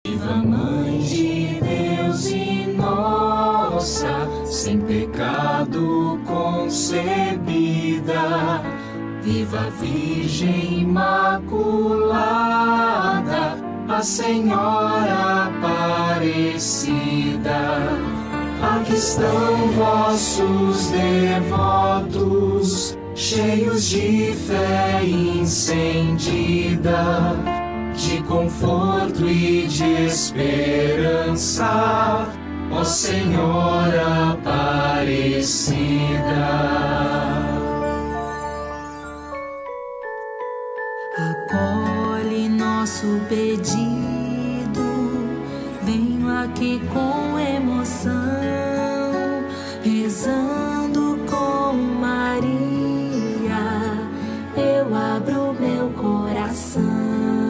Viva Mãe de Deus e nossa, sem pecado concebida, viva Virgem Imaculada, a Senhora Aparecida. Aqui estão vossos devotos, cheios de fé incendida, de conforto e de esperança, ó Senhora Aparecida. Acolhe nosso pedido, venho aqui com emoção, rezando com Maria, eu abro meu coração.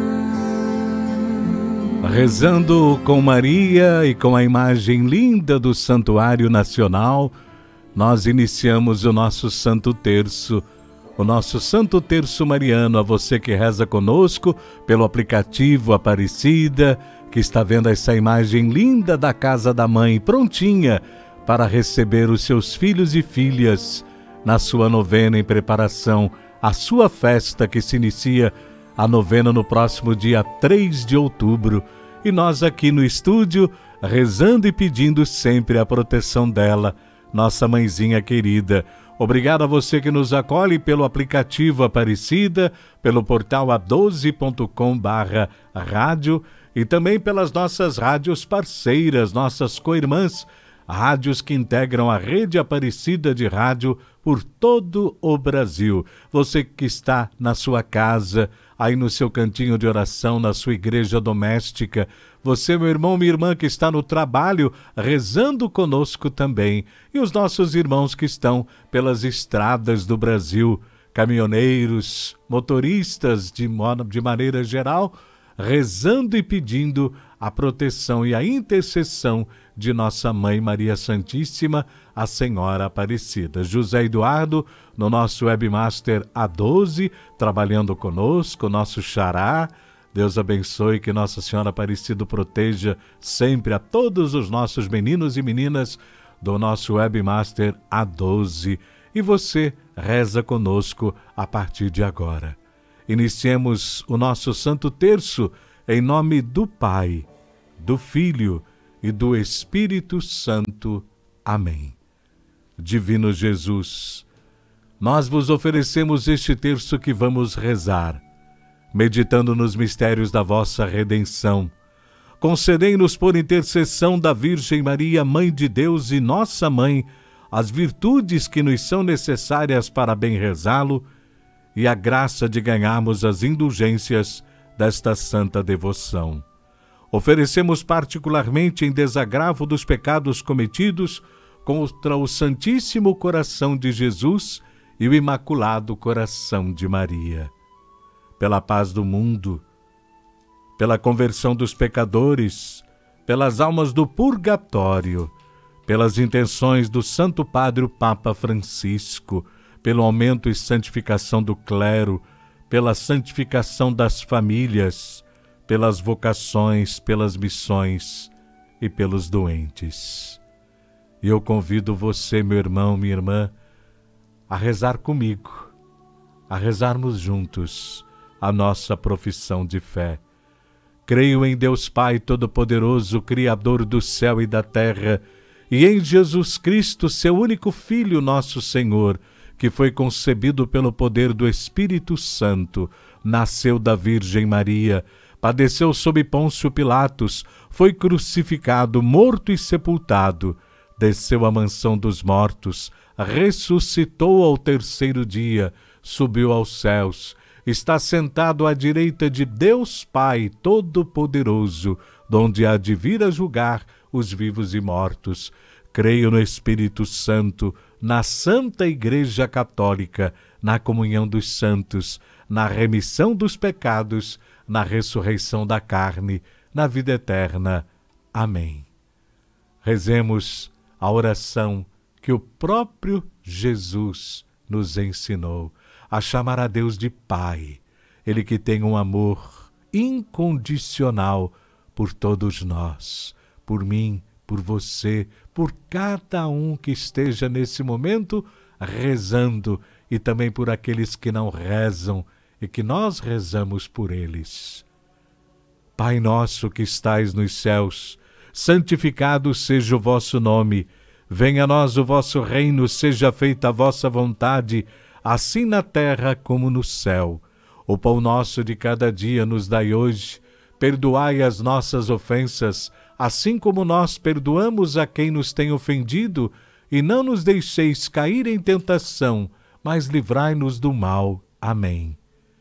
Rezando com Maria e com a imagem linda do Santuário Nacional, nós iniciamos o nosso Santo Terço. O nosso Santo Terço Mariano, a você que reza conosco pelo aplicativo Aparecida, que está vendo essa imagem linda da Casa da Mãe, prontinha para receber os seus filhos e filhas na sua novena em preparação à sua festa que se inicia a novena no próximo dia 3 de outubro. E nós aqui no estúdio, rezando e pedindo sempre a proteção dela, nossa mãezinha querida. Obrigado a você que nos acolhe pelo aplicativo Aparecida, pelo portal a12.com/rádio e também pelas nossas rádios parceiras, nossas co-irmãs, rádios que integram a rede Aparecida de rádio por todo o Brasil. Você que está na sua casa, aí no seu cantinho de oração, na sua igreja doméstica, você, meu irmão, minha irmã, que está no trabalho, rezando conosco também, e os nossos irmãos que estão pelas estradas do Brasil, caminhoneiros, motoristas de maneira geral, rezando e pedindo a proteção e a intercessão de nossa Mãe Maria Santíssima, a Senhora Aparecida. José Eduardo, no nosso webmaster A12, trabalhando conosco, nosso xará. Deus abençoe, que Nossa Senhora Aparecida proteja sempre a todos os nossos meninos e meninas do nosso webmaster A12. E você reza conosco a partir de agora. Iniciemos o nosso Santo Terço em nome do Pai, do Filho e do Espírito Santo. Amém. Divino Jesus, nós vos oferecemos este terço que vamos rezar, meditando nos mistérios da vossa redenção. Concedei-nos, por intercessão da Virgem Maria, Mãe de Deus e nossa Mãe, as virtudes que nos são necessárias para bem rezá-lo e a graça de ganharmos as indulgências desta santa devoção. Oferecemos particularmente em desagravo dos pecados cometidos contra o Santíssimo Coração de Jesus e o Imaculado Coração de Maria. Pela paz do mundo, pela conversão dos pecadores, pelas almas do purgatório, pelas intenções do Santo Padre o Papa Francisco, pelo aumento e santificação do clero, pela santificação das famílias, pelas vocações, pelas missões e pelos doentes. E eu convido você, meu irmão, minha irmã, a rezar comigo, a rezarmos juntos a nossa profissão de fé. Creio em Deus Pai Todo-Poderoso, Criador do céu e da terra, e em Jesus Cristo, seu único Filho, nosso Senhor, que foi concebido pelo poder do Espírito Santo, nasceu da Virgem Maria, padeceu sob Pôncio Pilatos, foi crucificado, morto e sepultado, desceu à mansão dos mortos, ressuscitou ao terceiro dia, subiu aos céus, está sentado à direita de Deus Pai Todo-Poderoso, donde há de vir a julgar os vivos e mortos. Creio no Espírito Santo, na Santa Igreja Católica, na comunhão dos santos, na remissão dos pecados, na ressurreição da carne, na vida eterna. Amém. Rezemos a oração que o próprio Jesus nos ensinou, a chamar a Deus de Pai, Ele que tem um amor incondicional por todos nós, por mim, por você, por cada um que esteja nesse momento rezando e também por aqueles que não rezam e que nós rezamos por eles. Pai nosso que estais nos céus, santificado seja o vosso nome. Venha a nós o vosso reino, seja feita a vossa vontade, assim na terra como no céu. O pão nosso de cada dia nos dai hoje. Perdoai as nossas ofensas, assim como nós perdoamos a quem nos tem ofendido, e não nos deixeis cair em tentação, mas livrai-nos do mal. Amém.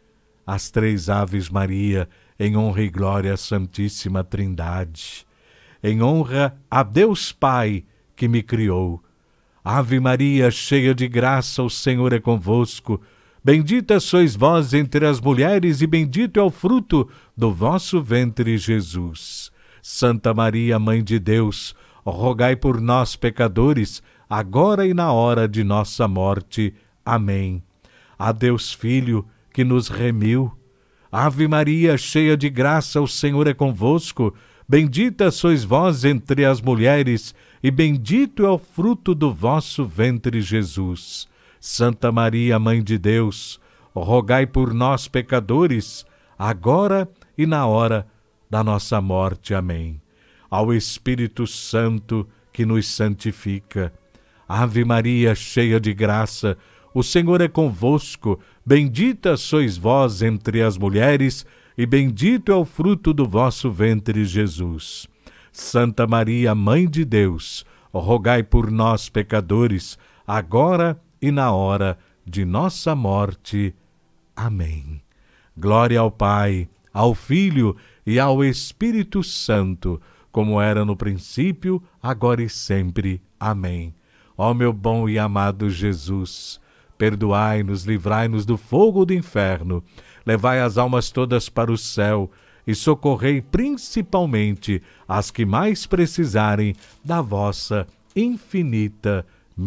As três Aves Maria, em honra e glória à Santíssima Trindade. Em honra a Deus Pai, que me criou. Ave Maria, cheia de graça, o Senhor é convosco. Bendita sois vós entre as mulheres, e bendito é o fruto do vosso ventre, Jesus. Santa Maria, Mãe de Deus, rogai por nós, pecadores, agora e na hora de nossa morte. Amém. A Deus Filho, que nos remiu. Ave Maria, cheia de graça, o Senhor é convosco. Bendita sois vós entre as mulheres, e bendito é o fruto do vosso ventre, Jesus. Santa Maria, Mãe de Deus, rogai por nós, pecadores, agora e na hora da nossa morte. Amém. Ao Espírito Santo, que nos santifica. Ave Maria, cheia de graça, o Senhor é convosco. Bendita sois vós entre as mulheres, e bendito é o fruto do vosso ventre, Jesus. Santa Maria, Mãe de Deus, rogai por nós, pecadores, agora e na hora de nossa morte. Amém. Glória ao Pai, ao Filho e ao Espírito Santo, como era no princípio, agora e sempre. Amém. Ó meu bom e amado Jesus, perdoai-nos, livrai-nos do fogo do inferno, levai as almas todas para o céu e socorrei principalmente as que mais precisarem da vossa infinita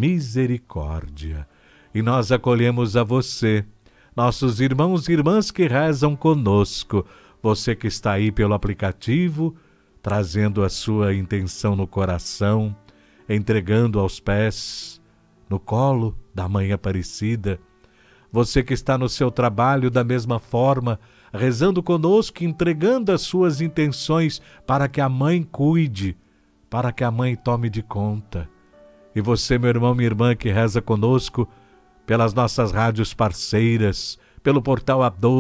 misericórdia. E nós acolhemos a você, nossos irmãos e irmãs que rezam conosco, você que está aí pelo aplicativo, trazendo a sua intenção no coração, entregando aos pés, no colo da Mãe Aparecida. Você que está no seu trabalho da mesma forma, rezando conosco, entregando as suas intenções para que a Mãe cuide, para que a Mãe tome de conta. E você, meu irmão, minha irmã, que reza conosco pelas nossas rádios parceiras, pelo portal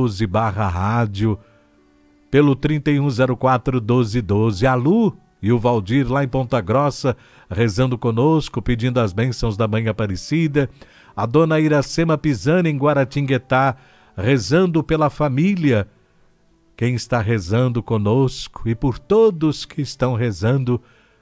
A12/rádio, pelo 3104-1212, a Lu e o Valdir lá em Ponta Grossa, rezando conosco, pedindo as bênçãos da Mãe Aparecida, a dona Iracema Pisani em Guaratinguetá, rezando pela família. Quem está rezando conosco e por todos que estão rezando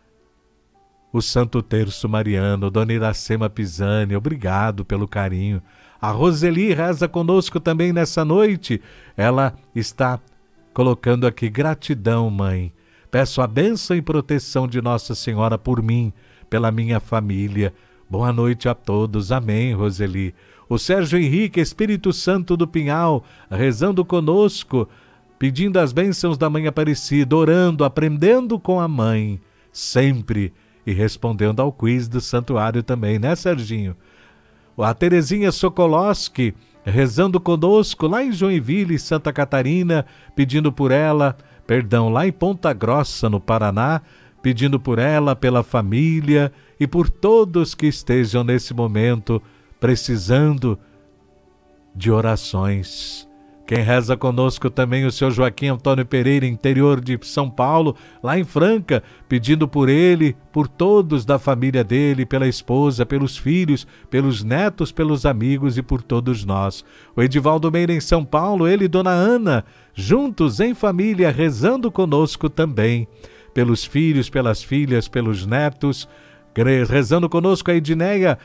o Santo Terço Mariano, dona Iracema Pisani, obrigado pelo carinho. A Roseli reza conosco também nessa noite. Ela está colocando aqui: gratidão, Mãe. Peço a bênção e proteção de Nossa Senhora por mim, pela minha família. Boa noite a todos. Amém, Roseli. O Sérgio Henrique, Espírito Santo do Pinhal, rezando conosco, pedindo as bênçãos da Mãe Aparecida, orando, aprendendo com a Mãe, sempre, e respondendo ao quiz do santuário também, né, Serginho? A Terezinha Sokolowski, rezando conosco lá em Joinville, Santa Catarina, pedindo por ela, lá em Ponta Grossa, no Paraná, pedindo por ela, pela família e por todos que estejam nesse momento precisando de orações. Quem reza conosco também, o seu Joaquim Antônio Pereira, interior de São Paulo, lá em Franca, pedindo por ele, por todos da família dele, pela esposa, pelos filhos, pelos netos, pelos amigos e por todos nós. O Edivaldo Meira em São Paulo, ele e Dona Ana, juntos em família, rezando conosco também, pelos filhos, pelas filhas, pelos netos, rezando conosco a Edneia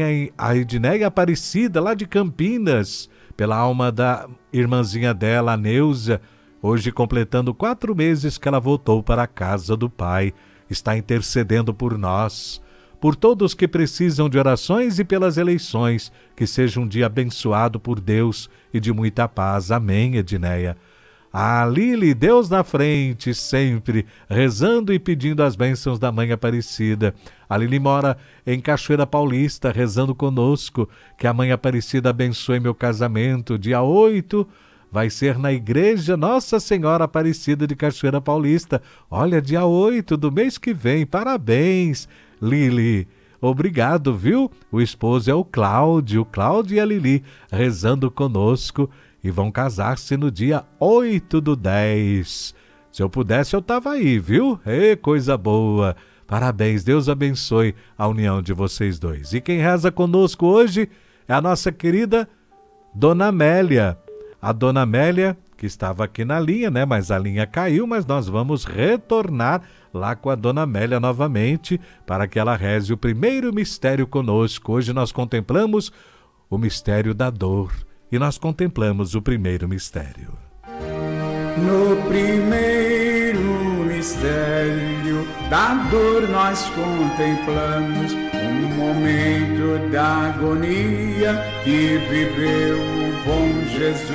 Aparecida, lá de Campinas, pela alma da irmãzinha dela, a Neuza, hoje completando 4 meses que ela voltou para a casa do Pai, está intercedendo por nós, por todos que precisam de orações e pelas eleições, que seja um dia abençoado por Deus e de muita paz. Amém, Edneia. A Lili, Deus na frente, sempre, rezando e pedindo as bênçãos da Mãe Aparecida. A Lili mora em Cachoeira Paulista, rezando conosco, que a Mãe Aparecida abençoe meu casamento. Dia 8 vai ser na Igreja Nossa Senhora Aparecida de Cachoeira Paulista. Olha, dia 8 do mês que vem. Parabéns, Lili. Obrigado, viu? O esposo é o Cláudio e a Lili, rezando conosco. E vão casar-se no dia 8/10. Se eu pudesse, eu estava aí, viu? Coisa boa. Parabéns, Deus abençoe a união de vocês dois. E quem reza conosco hoje é a nossa querida Dona Amélia. A Dona Amélia, que estava aqui na linha, né? Mas a linha caiu, mas nós vamos retornar lá com a Dona Amélia novamente para que ela reze o primeiro mistério conosco. Hoje nós contemplamos o mistério da dor. E nós contemplamos o primeiro mistério. No primeiro mistério da dor nós contemplamos um momento da agonia que viveu o bom Jesus.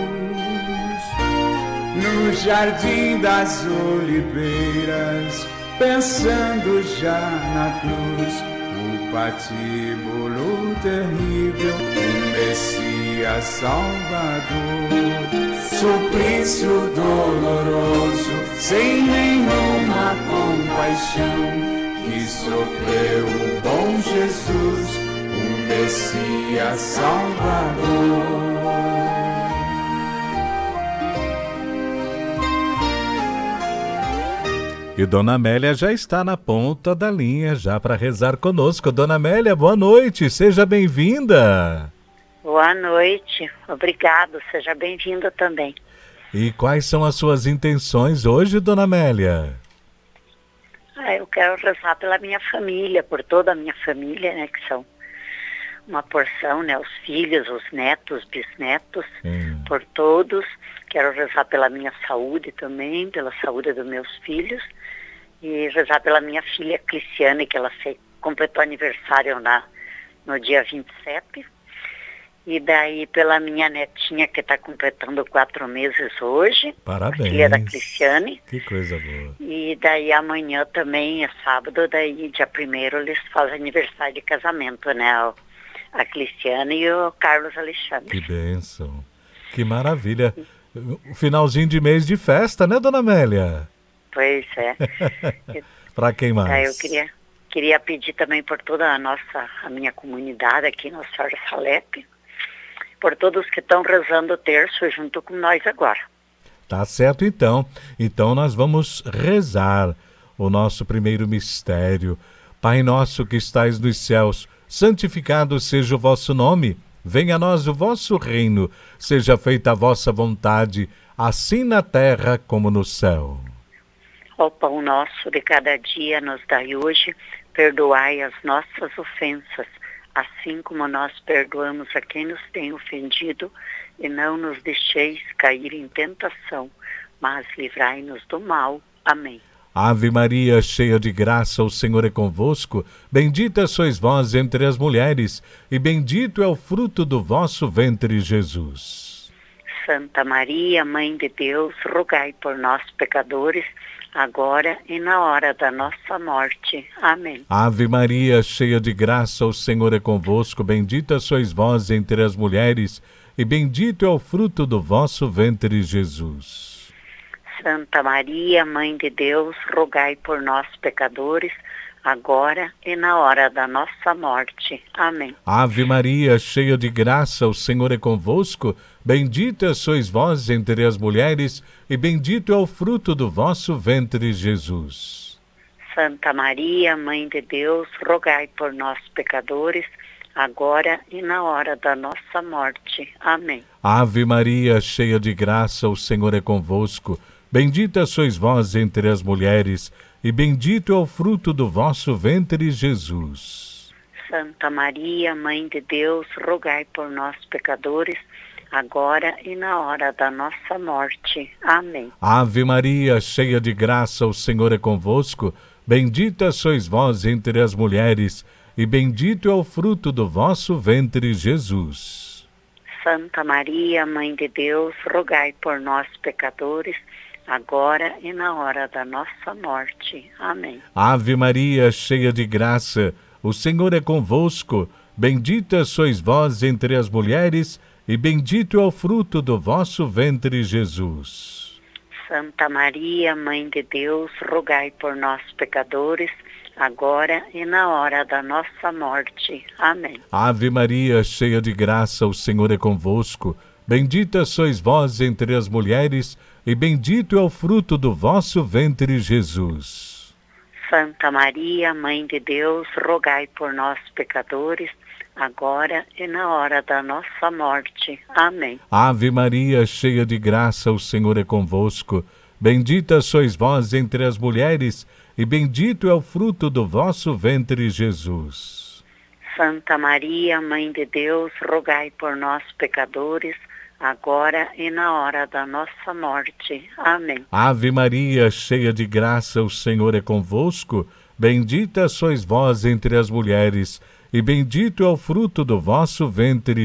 No jardim das oliveiras, pensando já na cruz, o patíbulo terrível, o Messias Salvador. Suplício doloroso, sem nenhuma compaixão, que sofreu o bom Jesus, o Messias Salvador. E Dona Amélia já está na ponta da linha, já para rezar conosco. Dona Amélia, boa noite, seja bem-vinda. Boa noite, obrigado, seja bem-vinda também. E quais são as suas intenções hoje, Dona Amélia? Eu quero rezar pela minha família, por toda a minha família, né, que são uma porção, né, os filhos, os netos, bisnetos, por todos. Quero rezar pela minha saúde também, pela saúde dos meus filhos, e rezar pela minha filha Cliciane, que ela completou aniversário no dia 27. E daí pela minha netinha, que está completando 4 meses hoje. Parabéns. A filha da Cliciane. Que coisa boa. E daí amanhã também, é sábado, daí dia 1º eles fazem aniversário de casamento, né? A Cliciane e o Carlos Alexandre. Que bênção. Que maravilha. Finalzinho de mês de festa, né, Dona Amélia? Pois é. Para quem mais? Daí eu queria pedir também por toda a minha comunidade aqui no Senhora Salete, por todos que estão rezando o terço junto com nós agora. Tá certo, então. Então nós vamos rezar o nosso primeiro mistério. Pai nosso que estais nos céus, santificado seja o vosso nome. Venha a nós o vosso reino. Seja feita a vossa vontade, assim na terra como no céu. O pão nosso de cada dia nos dai hoje. Perdoai as nossas ofensas, assim como nós perdoamos a quem nos tem ofendido, e não nos deixeis cair em tentação, mas livrai-nos do mal. Amém. Ave Maria, cheia de graça, o Senhor é convosco. Bendita sois vós entre as mulheres, e bendito é o fruto do vosso ventre, Jesus. Santa Maria, Mãe de Deus, rogai por nós, pecadores, agora e na hora da nossa morte. Amém. Ave Maria, cheia de graça, o Senhor é convosco. Bendita sois vós entre as mulheres, e bendito é o fruto do vosso ventre, Jesus. Santa Maria, Mãe de Deus, rogai por nós, pecadores, agora e na hora da nossa morte. Amém. Ave Maria, cheia de graça, o Senhor é convosco. Bendita sois vós entre as mulheres, e bendito é o fruto do vosso ventre, Jesus. Santa Maria, Mãe de Deus, rogai por nós, pecadores, agora e na hora da nossa morte. Amém. Ave Maria, cheia de graça, o Senhor é convosco. Bendita sois vós entre as mulheres, e bendito é o fruto do vosso ventre, Jesus. Santa Maria, Mãe de Deus, rogai por nós, pecadores, agora e na hora da nossa morte. Amém. Ave Maria, cheia de graça, o Senhor é convosco. Bendita sois vós entre as mulheres, e bendito é o fruto do vosso ventre, Jesus. Santa Maria, Mãe de Deus, rogai por nós, pecadores, agora e na hora da nossa morte. Amém. Ave Maria, cheia de graça, o Senhor é convosco. Bendita sois vós entre as mulheres, e bendito é o fruto do vosso ventre, Jesus. Santa Maria, Mãe de Deus, rogai por nós, pecadores, agora e na hora da nossa morte. Amém. Ave Maria, cheia de graça, o Senhor é convosco. Bendita sois vós entre as mulheres, e bendito é o fruto do vosso ventre, Jesus. Santa Maria, Mãe de Deus, rogai por nós, pecadores, agora e na hora da nossa morte. Amém. Ave Maria, cheia de graça, o Senhor é convosco. Bendita sois vós entre as mulheres, e bendito é o fruto do vosso ventre, Jesus. Santa Maria, Mãe de Deus, rogai por nós, pecadores, agora e na hora da nossa morte. Amém. Ave Maria, cheia de graça, o Senhor é convosco. Bendita sois vós entre as mulheres, e bendito é o fruto do vosso ventre,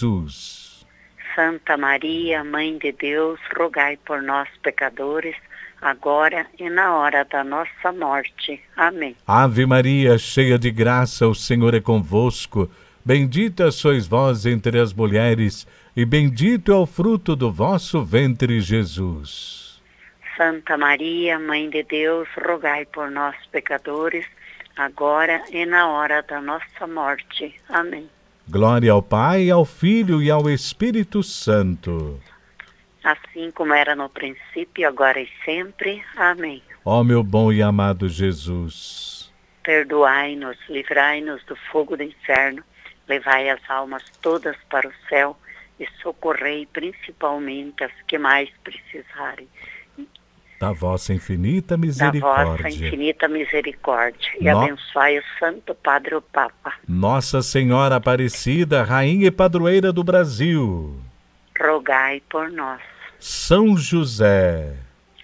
Jesus. Santa Maria, Mãe de Deus, rogai por nós, pecadores, agora e na hora da nossa morte. Amém. Ave Maria, cheia de graça, o Senhor é convosco. Bendita sois vós entre as mulheres, e bendito é o fruto do vosso ventre, Jesus. Santa Maria, Mãe de Deus, rogai por nós, pecadores, agora e na hora da nossa morte. Amém. Glória ao Pai, ao Filho e ao Espírito Santo. Assim como era no princípio, agora e sempre. Amém. Ó meu bom e amado Jesus, perdoai-nos, livrai-nos do fogo do inferno, levai as almas todas para o céu e socorrei principalmente as que mais precisarem da vossa infinita misericórdia. Da vossa infinita misericórdia. E abençoai o Santo Padre o Papa. Nossa Senhora Aparecida, Rainha e Padroeira do Brasil, rogai por nós. São José,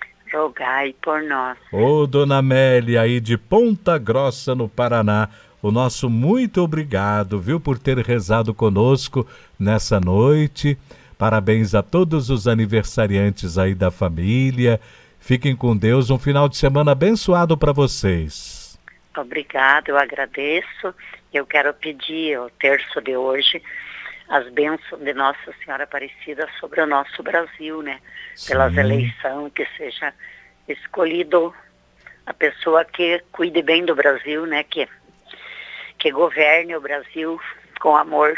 rogai por nós. Ô Dona Amélia aí de Ponta Grossa, no Paraná, o nosso muito obrigado, viu, por ter rezado conosco nessa noite. Parabéns a todos os aniversariantes aí da família. Fiquem com Deus, um final de semana abençoado para vocês. Obrigado, eu agradeço. Eu quero pedir o terço de hoje as bênçãos de Nossa Senhora Aparecida sobre o nosso Brasil, né? Sim. Pelas eleições, que seja escolhido a pessoa que cuide bem do Brasil, né? Que governe o Brasil com amor.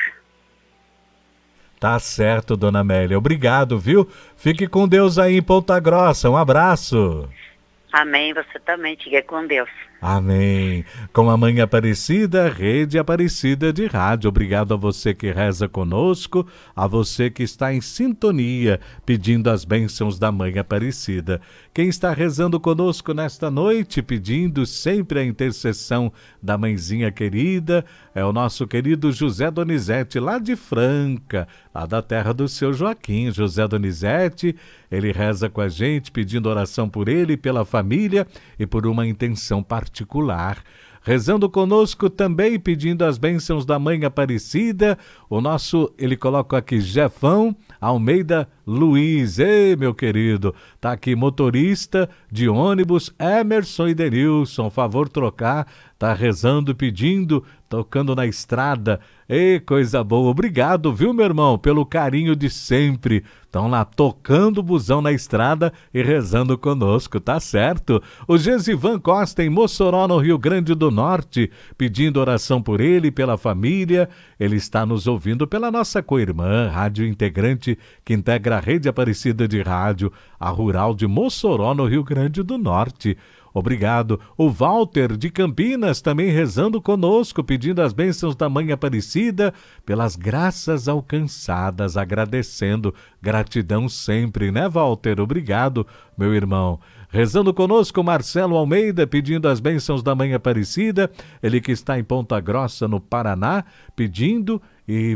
Tá certo, Dona Amélia. Obrigado, viu? Fique com Deus aí em Ponta Grossa. Um abraço. Amém. Você também. Fique com Deus. Amém. Com a Mãe Aparecida, Rede Aparecida de Rádio. Obrigado a você que reza conosco, a você que está em sintonia, pedindo as bênçãos da Mãe Aparecida. Quem está rezando conosco nesta noite, pedindo sempre a intercessão da Mãezinha querida, é o nosso querido José Donizete, lá de Franca, lá da terra do seu Joaquim. José Donizete, ele reza com a gente, pedindo oração por ele, pela família e por uma intenção particular. Rezando conosco também, pedindo as bênçãos da Mãe Aparecida, ele coloca aqui, Jefão Almeida Luiz. Ei, meu querido, tá aqui, motorista de ônibus, Emerson e Denilson, favor trocar, tá rezando, pedindo, tocando na estrada. Ei, coisa boa, obrigado, viu, meu irmão, pelo carinho de sempre. Estão lá tocando o busão na estrada e rezando conosco, tá certo? O Gesivan Costa, em Mossoró, no Rio Grande do Norte, pedindo oração por ele e pela família. Ele está nos ouvindo pela nossa co-irmã, rádio integrante que integra a Rede Aparecida de Rádio, a Rural de Mossoró, no Rio Grande do Norte. Obrigado. O Walter de Campinas também rezando conosco, pedindo as bênçãos da Mãe Aparecida, pelas graças alcançadas, agradecendo. Gratidão sempre, né, Walter? Obrigado, meu irmão. Rezando conosco, Marcelo Almeida, pedindo as bênçãos da Mãe Aparecida, ele que está em Ponta Grossa, no Paraná, pedindo e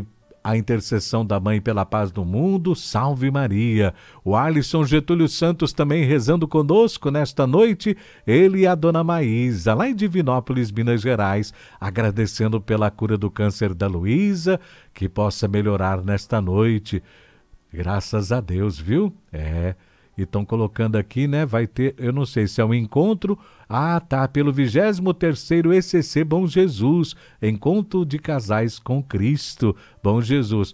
a intercessão da Mãe pela paz do mundo, Salve Maria. O Alisson Getúlio Santos também rezando conosco nesta noite, ele e a Dona Maísa, lá em Divinópolis, Minas Gerais, agradecendo pela cura do câncer da Luísa, que possa melhorar nesta noite. Graças a Deus, viu? E estão colocando aqui, né? Vai ter, eu não sei se é um encontro. Tá, pelo 23º ECC Bom Jesus, Encontro de Casais com Cristo. Bom Jesus.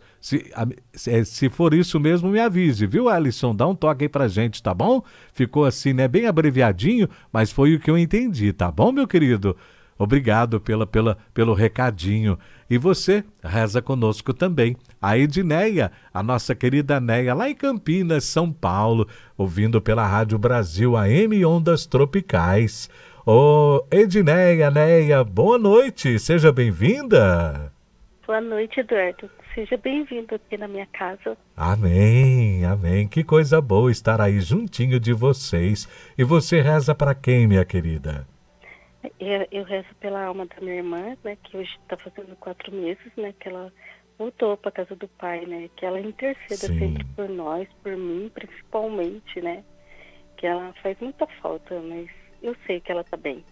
Se for isso mesmo, me avise, viu, Alisson? Dá um toque aí pra gente, tá bom? Ficou assim, né? Bem abreviadinho, mas foi o que eu entendi, tá bom, meu querido? Obrigado pelo recadinho. E você reza conosco também. A Edneia, a nossa querida Neia, lá em Campinas, São Paulo, ouvindo pela Rádio Brasil AM Ondas Tropicais. Edneia, Neia, boa noite, seja bem-vinda. Boa noite, Eduardo. Seja bem-vindo aqui na minha casa. Amém, amém. Que coisa boa estar aí juntinho de vocês. E você reza para quem, minha querida? Eu rezo pela alma da minha irmã, né, que hoje está fazendo 4 meses, né, que ela voltou para casa do pai, né, que ela interceda sempre por nós, por mim, principalmente, né, que ela faz muita falta, mas eu sei que ela está bem.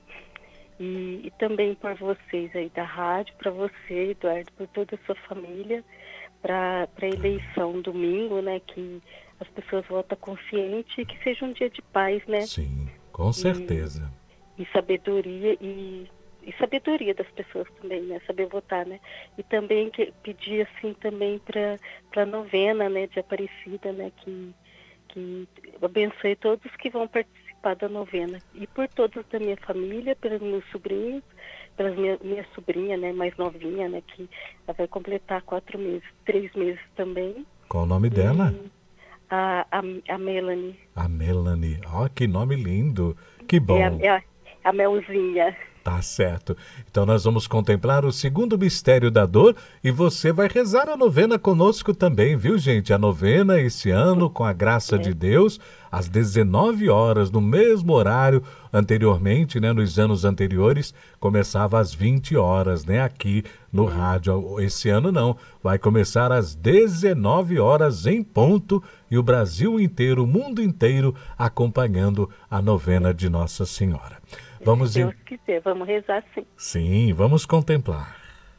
E também por vocês aí da rádio, para você, Eduardo, por toda a sua família, para a eleição domingo, né, que as pessoas votam consciente e que seja um dia de paz, né. Sim, com certeza. E sabedoria e sabedoria das pessoas também, né? Saber votar, né? E também pedir assim também para novena, né? De Aparecida, né? Que abençoe todos que vão participar da novena. E por todos da minha família, pelos meus sobrinhos, pelas minha sobrinha, né? Mais novinha, né? Que ela vai completar 3 meses também. Qual o nome dela? A Melanie. A Melanie. Que nome lindo. Que bom. A Melzinha. Tá certo. Então nós vamos contemplar o segundo mistério da dor e você vai rezar a novena conosco também, viu, gente? A novena esse ano, com a graça de Deus, às 19 horas, no mesmo horário. Anteriormente, né, nos anos anteriores, começava às 20 horas, né, aqui no rádio. Esse ano não, vai começar às 19 horas em ponto e o Brasil inteiro, o mundo inteiro, acompanhando a novena de Nossa Senhora. Vamos Se Deus quiser, vamos rezar sim. Sim, vamos contemplar.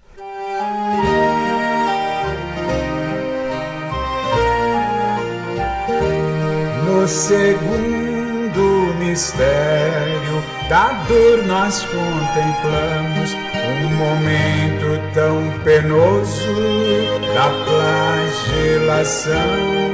No segundo mistério da dor nós contemplamos um momento tão penoso da flagelação.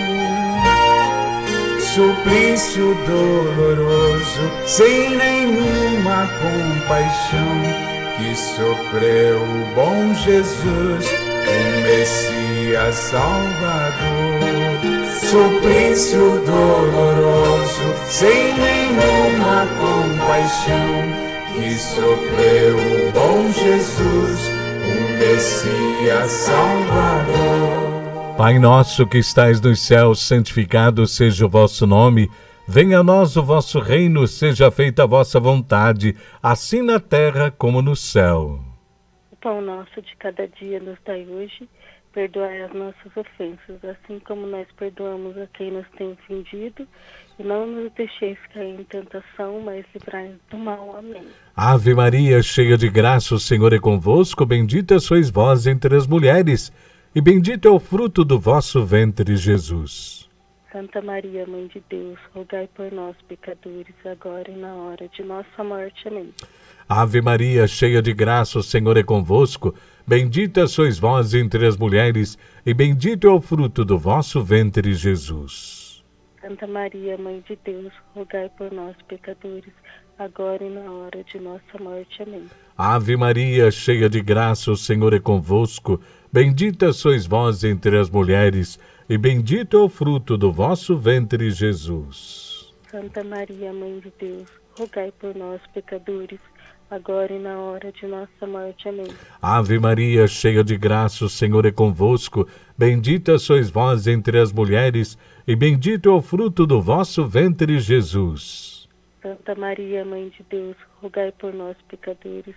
Suplício doloroso, sem nenhuma compaixão, que sofreu o bom Jesus, o Messias Salvador. Suplício doloroso, sem nenhuma compaixão, que sofreu o bom Jesus, o Messias Salvador. Pai nosso que estais nos céus, santificado seja o vosso nome. Venha a nós o vosso reino, seja feita a vossa vontade, assim na terra como no céu. O pão nosso de cada dia nos dai hoje, perdoai as nossas ofensas, assim como nós perdoamos a quem nos tem ofendido, e não nos deixeis cair em tentação, mas livrai-nos do mal. Amém. Ave Maria, cheia de graça, o Senhor é convosco, bendita sois vós entre as mulheres, e bendito é o fruto do vosso ventre, Jesus. Santa Maria, Mãe de Deus, rogai por nós, pecadores, agora e na hora de nossa morte. Amém. Ave Maria, cheia de graça, o Senhor é convosco, bendita sois vós entre as mulheres, e bendito é o fruto do vosso ventre, Jesus. Santa Maria, Mãe de Deus, rogai por nós, pecadores, agora e na hora de nossa morte. Amém. Ave Maria, cheia de graça, o Senhor é convosco, bendita sois vós entre as mulheres, e bendito é o fruto do vosso ventre, Jesus. Santa Maria, Mãe de Deus, rogai por nós, pecadores, agora e na hora de nossa morte. Amém. Ave Maria, cheia de graça, o Senhor é convosco, bendita sois vós entre as mulheres, e bendito é o fruto do vosso ventre, Jesus. Santa Maria, Mãe de Deus, rogai por nós, pecadores,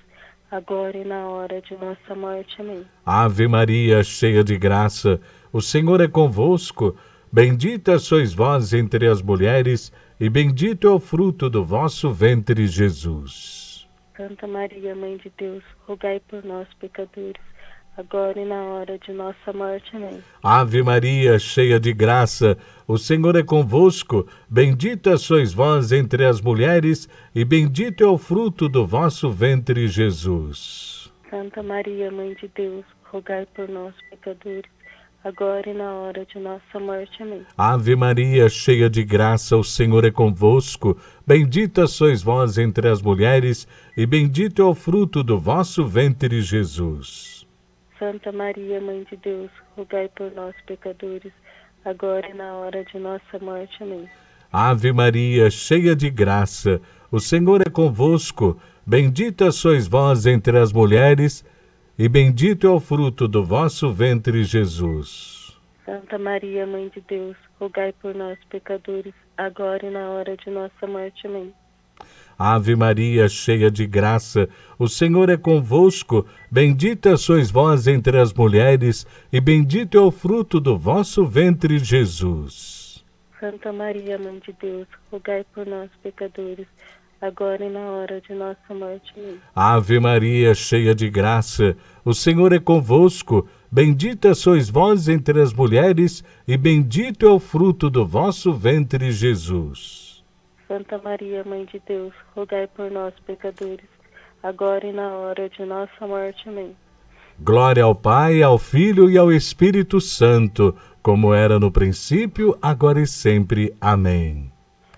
agora e na hora de nossa morte. Amém. Ave Maria, cheia de graça, o Senhor é convosco. Bendita sois vós entre as mulheres, e bendito é o fruto do vosso ventre, Jesus. Santa Maria, Mãe de Deus, rogai por nós, pecadores, agora e na hora de nossa morte. Amém. Ave Maria, cheia de graça, o Senhor é convosco. Bendita sois vós entre as mulheres, e bendito é o fruto do vosso ventre, Jesus. Santa Maria, Mãe de Deus, rogai por nós, pecadores, agora e na hora de nossa morte. Amém. Ave Maria, cheia de graça, o Senhor é convosco. Bendita sois vós entre as mulheres, e bendito é o fruto do vosso ventre, Jesus. Santa Maria, Mãe de Deus, rogai por nós, pecadores, agora e na hora de nossa morte. Amém. Ave Maria, cheia de graça, o Senhor é convosco. Bendita sois vós entre as mulheres, e bendito é o fruto do vosso ventre, Jesus. Santa Maria, Mãe de Deus, rogai por nós, pecadores, agora e na hora de nossa morte. Amém. Ave Maria, cheia de graça, o Senhor é convosco. Bendita sois vós entre as mulheres, e bendito é o fruto do vosso ventre, Jesus. Santa Maria, Mãe de Deus, rogai por nós, pecadores, agora e na hora de nossa morte. Amém. Ave Maria, cheia de graça, o Senhor é convosco. Bendita sois vós entre as mulheres, e bendito é o fruto do vosso ventre, Jesus. Santa Maria, Mãe de Deus, rogai por nós, pecadores, agora e na hora de nossa morte. Amém. Glória ao Pai, ao Filho e ao Espírito Santo, como era no princípio, agora e sempre. Amém.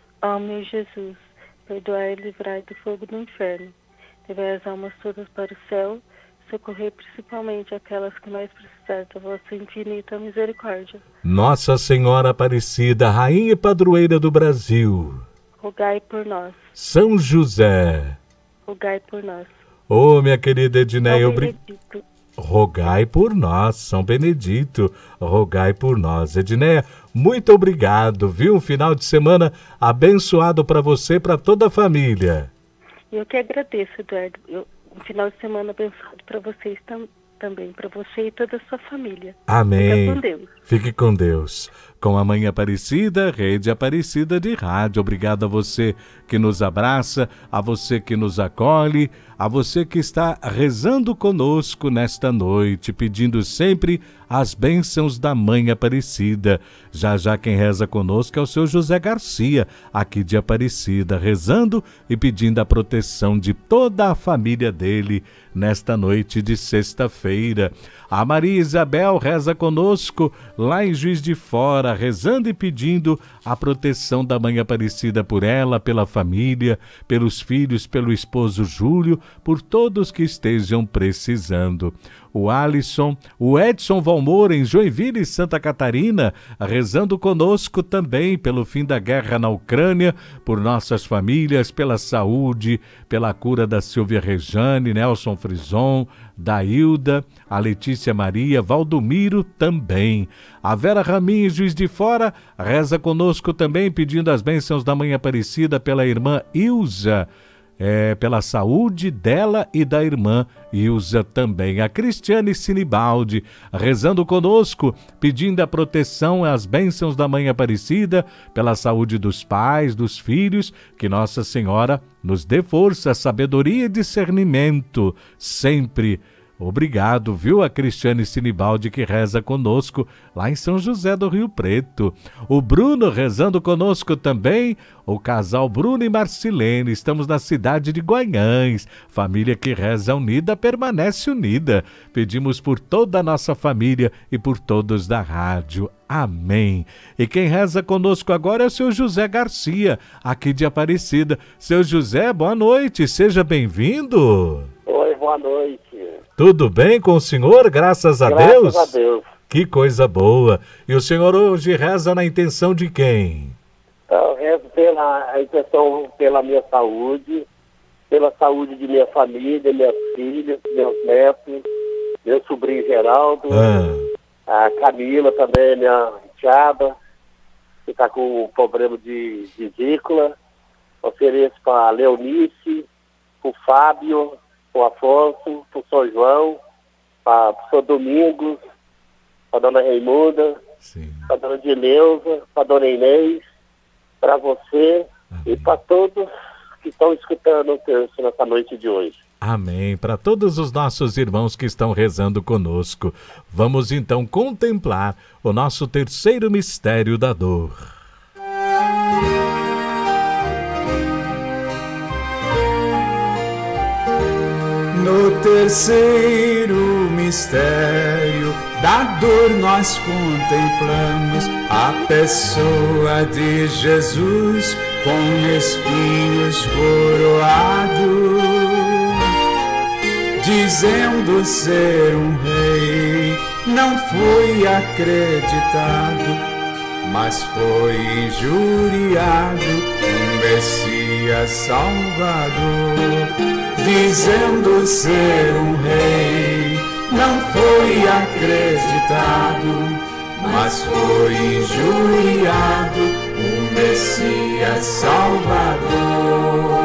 Ó meu Jesus, perdoai e livrai do fogo do inferno, levai as almas todas para o céu, socorrei principalmente aquelas que mais precisarem da vossa infinita misericórdia. Nossa Senhora Aparecida, Rainha e Padroeira do Brasil, rogai por nós. São José, rogai por nós. Ô, minha querida Edneia, São Benedito, rogai por nós. São Benedito, rogai por nós. Edneia, muito obrigado, viu? Um final de semana abençoado para você e para toda a família. eu que agradeço, Eduardo. Um final de semana abençoado para vocês também, para você e toda a sua família. Amém. Fica com Deus. Fique com Deus. Com a Mãe Aparecida, Rede Aparecida de Rádio. Obrigado a você que nos abraça, a você que nos acolhe, a você que está rezando conosco nesta noite, pedindo sempre as bênçãos da Mãe Aparecida. Já já quem reza conosco é o seu José Garcia, aqui de Aparecida, rezando e pedindo a proteção de toda a família dele nesta noite de sexta-feira. A Maria Isabel reza conosco lá em Juiz de Fora, rezando e pedindo a proteção da Mãe Aparecida por ela, pela família, pelos filhos, pelo esposo Júlio, por todos que estejam precisando. O Alisson, o Edson Valmor em Joinville, Santa Catarina, rezando conosco também pelo fim da guerra na Ucrânia, por nossas famílias, pela saúde, pela cura da Silvia Rejane, Nelson Frison, da Hilda, a Letícia Maria, Valdomiro também. A Vera Ramin, Juiz de Fora, reza conosco também, pedindo as bênçãos da Mãe Aparecida pela irmã Ilza, pela saúde dela e da irmã Ilza também. A Cristiane Sinibaldi, rezando conosco, pedindo a proteção e as bênçãos da Mãe Aparecida, pela saúde dos pais, dos filhos, que Nossa Senhora nos dê força, sabedoria e discernimento, sempre. Obrigado, viu, a Cristiane Sinibaldi que reza conosco lá em São José do Rio Preto. O Bruno rezando conosco também, o casal Bruno e Marcilene. Estamos na cidade de Guanhães. Família que reza unida permanece unida. Pedimos por toda a nossa família e por todos da rádio. Amém. E quem reza conosco agora é o seu José Garcia, aqui de Aparecida. Seu José, boa noite, seja bem-vindo. Oi, boa noite. Tudo bem com o senhor? Graças a Deus? Graças a Deus. Que coisa boa. E o senhor hoje reza na intenção de quem? Eu rezo a intenção pela minha saúde, pela saúde de minha família, minhas filhas, meus netos, meu sobrinho Geraldo, a Camila também, minha enteada, que está com problema de vesícula. Ofereço para a Leonice, para o Fábio, pro Afonso, pro São João, pro São Domingos, pra dona Raimunda, pra dona Dileuza, pra dona Inês, pra você e pra todos que estão escutando o terço nessa noite de hoje. Amém. Para todos os nossos irmãos que estão rezando conosco, vamos então contemplar o nosso terceiro mistério da dor. No terceiro mistério da dor nós contemplamos a pessoa de Jesus com espinhos coroado, dizendo ser um rei. Não foi acreditado, mas foi injuriado, um Messias Salvador, dizendo ser um rei. Não foi acreditado, mas foi injuriado, um Messias Salvador.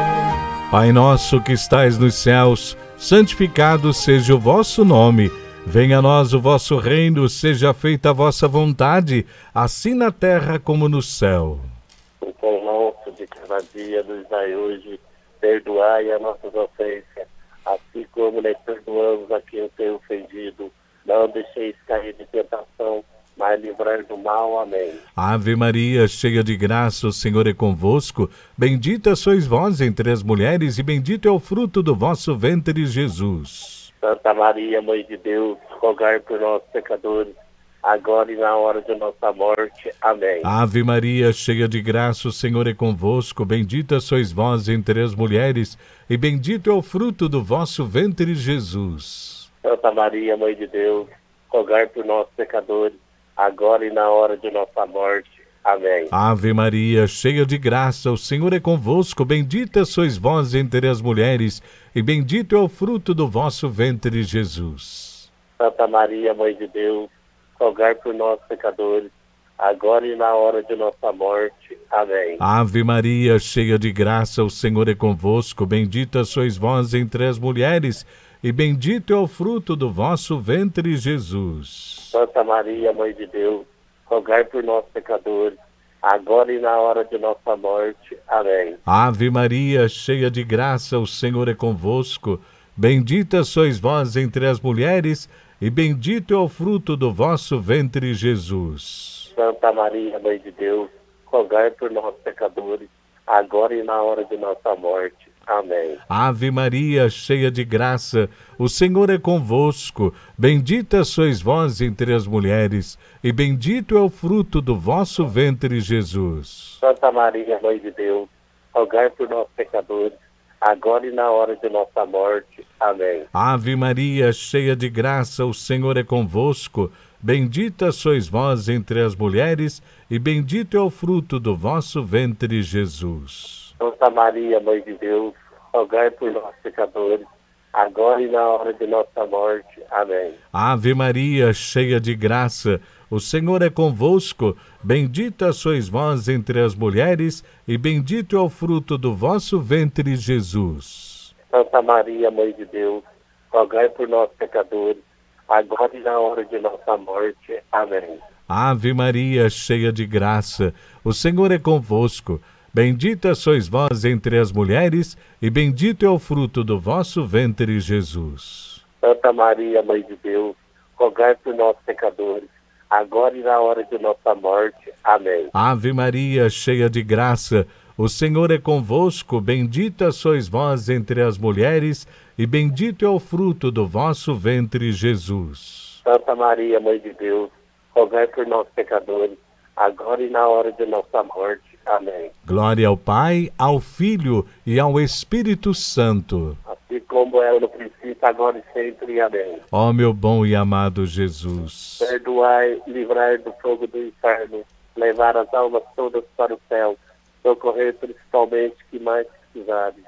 Pai nosso que estais nos céus, santificado seja o vosso nome. Venha a nós o vosso reino, seja feita a vossa vontade, assim na terra como no céu. O pão nosso de cada dia nos dai hoje, perdoai as nossas ofensas, assim como nós perdoamos a quem tem ofendido. Não deixeis cair de tentação, mas livrai do mal. Amém. Ave Maria, cheia de graça, o Senhor é convosco. Bendita sois vós entre as mulheres, e bendito é o fruto do vosso ventre, Jesus. Santa Maria, Mãe de Deus, rogai por nós, pecadores, agora e na hora de nossa morte. Amém. Ave Maria, cheia de graça, o Senhor é convosco. Bendita sois vós entre as mulheres, e bendito é o fruto do vosso ventre, Jesus. Santa Maria, Mãe de Deus, rogai por nós, pecadores, agora e na hora de nossa morte. Amém. Ave Maria, cheia de graça, o Senhor é convosco. Bendita sois vós entre as mulheres, e bendito é o fruto do vosso ventre, Jesus. Santa Maria, Mãe de Deus, rogai por nós, pecadores, agora e na hora de nossa morte. Amém. Ave Maria, cheia de graça, o Senhor é convosco. Bendita sois vós entre as mulheres, e bendito é o fruto do vosso ventre, Jesus. Santa Maria, Mãe de Deus, rogai por nós, pecadores, agora e na hora de nossa morte. Amém. Ave Maria, cheia de graça, o Senhor é convosco. Bendita sois vós entre as mulheres, e bendito é o fruto do vosso ventre, Jesus. Santa Maria, Mãe de Deus, rogai por nós, pecadores, agora e na hora de nossa morte. Amém. Ave Maria, cheia de graça, o Senhor é convosco. Bendita sois vós entre as mulheres, e bendito é o fruto do vosso ventre, Jesus. Santa Maria, Mãe de Deus, rogai por nós, pecadores, agora e na hora de nossa morte. Amém. Ave Maria, cheia de graça, o Senhor é convosco. Bendita sois vós entre as mulheres, e bendito é o fruto do vosso ventre, Jesus. Santa Maria, Mãe de Deus, rogai por nós, pecadores, agora e na hora de nossa morte. Amém. Ave Maria, cheia de graça, o Senhor é convosco. Bendita sois vós entre as mulheres, e bendito é o fruto do vosso ventre, Jesus. Santa Maria, Mãe de Deus, rogai por nós, pecadores, agora e na hora de nossa morte. Amém. Ave Maria, cheia de graça, o Senhor é convosco. Bendita sois vós entre as mulheres, e bendito é o fruto do vosso ventre, Jesus. Santa Maria, Mãe de Deus, rogai por nós, pecadores, agora e na hora de nossa morte. Amém. Ave Maria, cheia de graça, o Senhor é convosco. Bendita sois vós entre as mulheres, e bendito é o fruto do vosso ventre, Jesus. Santa Maria, Mãe de Deus, rogai por nós, pecadores, agora e na hora de nossa morte. Amém. Glória ao Pai, ao Filho e ao Espírito Santo. Assim como era no princípio, agora e sempre. Amém. Ó meu bom e amado Jesus, perdoai, livrai do fogo do inferno, levar as almas todas para o céu, socorrer principalmente que mais precisarem.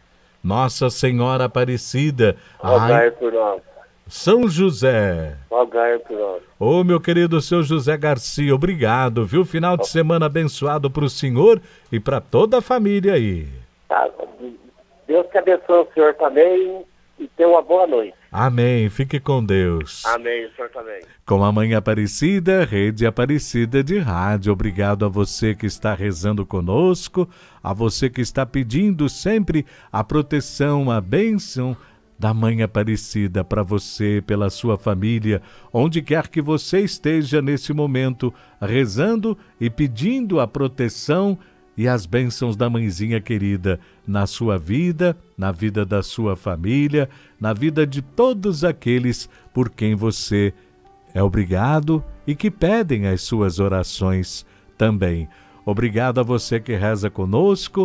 Nossa Senhora Aparecida, rogai por nós. São José, rogai por nós. Ô meu querido seu José Garcia, obrigado, viu? Final de semana abençoado para o senhor e para toda a família aí. Tá. Deus que abençoe o senhor também tenha uma boa noite. Amém. Fique com Deus. Amém, o senhor também. Com a Mãe Aparecida, Rede Aparecida de Rádio. Obrigado a você que está rezando conosco, a você que está pedindo sempre a proteção, a bênção da Mãe Aparecida para você, pela sua família, onde quer que você esteja nesse momento, rezando e pedindo a proteção e as bênçãos da Mãezinha querida na sua vida, na vida da sua família, na vida de todos aqueles por quem você é obrigado e que pedem as suas orações também. Obrigado a você que reza conosco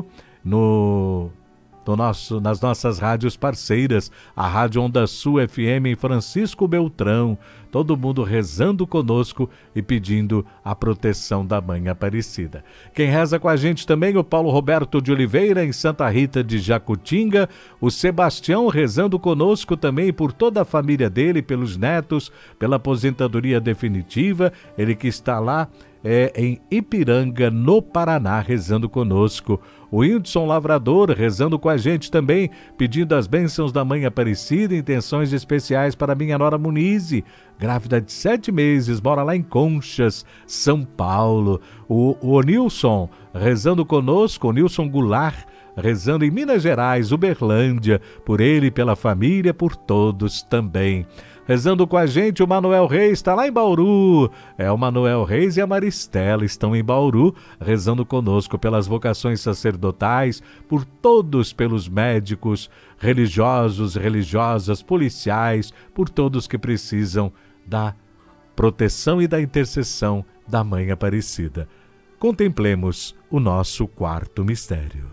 nas nossas rádios parceiras, a Rádio Onda Sul FM em Francisco Beltrão, todo mundo rezando conosco e pedindo a proteção da Mãe Aparecida. Quem reza com a gente também, o Paulo Roberto de Oliveira, em Santa Rita de Jacutinga, o Sebastião rezando conosco também por toda a família dele, pelos netos, pela aposentadoria definitiva, ele que está lá em Ipiranga, no Paraná, rezando conosco. O Whindersson Lavrador rezando com a gente também, pedindo as bênçãos da Mãe Aparecida, intenções especiais para minha nora Munize, grávida de 7 meses, mora lá em Conchas, São Paulo. O Nilson rezando conosco, o Nilson Goulart, rezando em Minas Gerais, Uberlândia, por ele, pela família, por todos também. Rezando com a gente, o Manuel Reis está lá em Bauru. O Manuel Reis e a Maristela estão em Bauru, rezando conosco pelas vocações sacerdotais, por todos, pelos médicos, religiosos, religiosas, policiais, por todos que precisam da proteção e da intercessão da Mãe Aparecida. Contemplemos o nosso quarto mistério.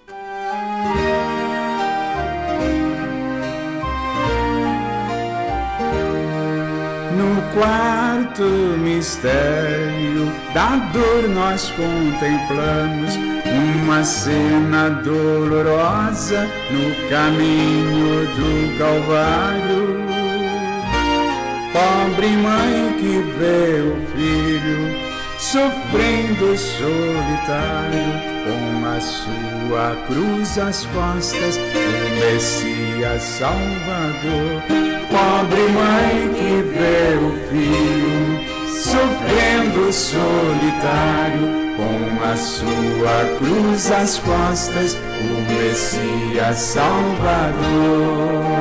No quarto mistério da dor nós contemplamos uma cena dolorosa no caminho do Calvário. Pobre mãe que vê o filho sofrendo solitário, com a sua cruz às costas, o Messias Salvador. Pobre mãe que vê o filho sofrendo solitário, com a sua cruz às costas, o Messias Salvador.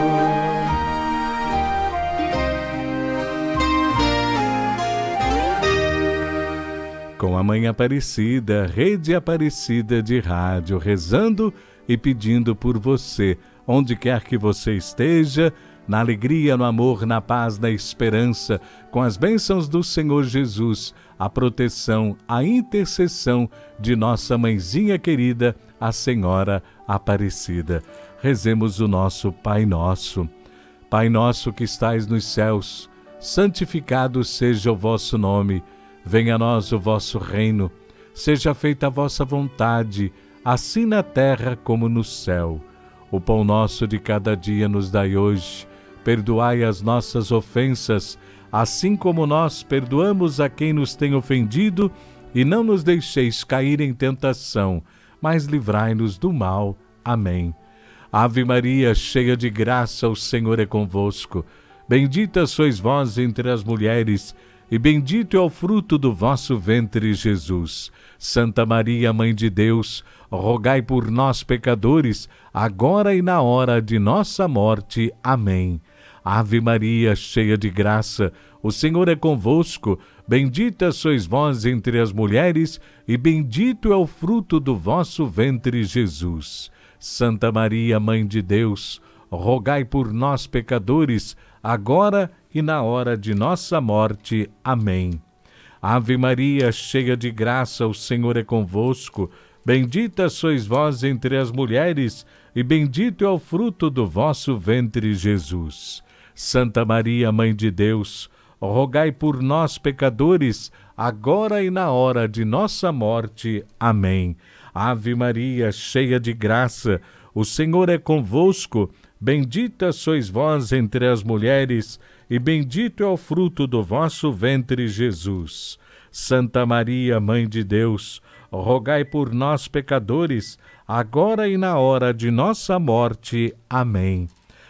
Com a Mãe Aparecida, Rede Aparecida de Rádio, rezando e pedindo por você, onde quer que você esteja, na alegria, no amor, na paz, na esperança, com as bênçãos do Senhor Jesus, a proteção, a intercessão de nossa Mãezinha querida, a Senhora Aparecida. Rezemos o nosso Pai Nosso. Pai nosso que estais nos céus, santificado seja o vosso nome. Venha a nós o vosso reino, seja feita a vossa vontade, assim na terra como no céu. O pão nosso de cada dia nos dai hoje, perdoai as nossas ofensas, assim como nós perdoamos a quem nos tem ofendido, e não nos deixeis cair em tentação, mas livrai-nos do mal. Amém. Ave Maria, cheia de graça, o Senhor é convosco. Bendita sois vós entre as mulheres, e bendito é o fruto do vosso ventre, Jesus. Santa Maria, Mãe de Deus, rogai por nós, pecadores, agora e na hora de nossa morte. Amém. Ave Maria, cheia de graça, o Senhor é convosco. Bendita sois vós entre as mulheres, e bendito é o fruto do vosso ventre, Jesus. Santa Maria, Mãe de Deus, rogai por nós, pecadores, agora e na hora de nossa morte. Amém. Ave Maria, cheia de graça, o Senhor é convosco. Bendita sois vós entre as mulheres, e bendito é o fruto do vosso ventre, Jesus. Santa Maria, Mãe de Deus, rogai por nós, pecadores, agora e na hora de nossa morte. Amém. Ave Maria, cheia de graça, o Senhor é convosco. Bendita sois vós entre as mulheres, e bendito é o fruto do vosso ventre, Jesus. Santa Maria, Mãe de Deus, rogai por nós, pecadores, agora e na hora de nossa morte. Amém.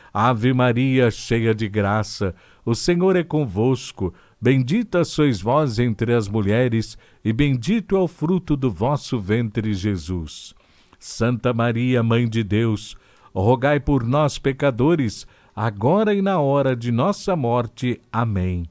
Ave Maria, cheia de graça, o Senhor é convosco. Bendita sois vós entre as mulheres, e bendito é o fruto do vosso ventre, Jesus. Santa Maria, Mãe de Deus, rogai por nós, pecadores, agora e na hora de nossa morte. Amém.